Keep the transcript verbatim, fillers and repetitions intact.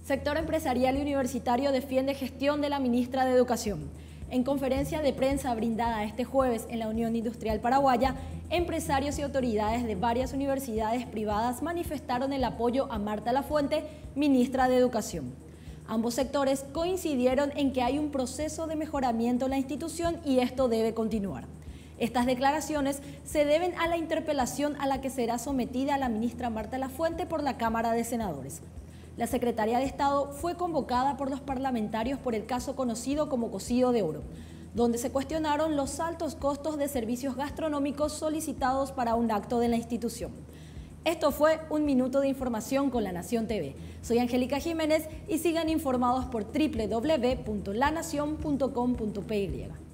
Sector empresarial y universitario defiende gestión de la ministra de Educación. En conferencia de prensa brindada este jueves en la Unión Industrial Paraguaya, empresarios y autoridades de varias universidades privadas manifestaron el apoyo a Marta Lafuente, ministra de Educación. Ambos sectores coincidieron en que hay un proceso de mejoramiento en la institución y esto debe continuar. Estas declaraciones se deben a la interpelación a la que será sometida la ministra Marta Lafuente por la Cámara de Senadores. La secretaria de Estado fue convocada por los parlamentarios por el caso conocido como Cocido de Oro, donde se cuestionaron los altos costos de servicios gastronómicos solicitados para un acto de la institución. Esto fue un minuto de información con La Nación T V. Soy Angélica Jiménez y sigan informados por doble u doble u doble u punto la nación punto com punto p y.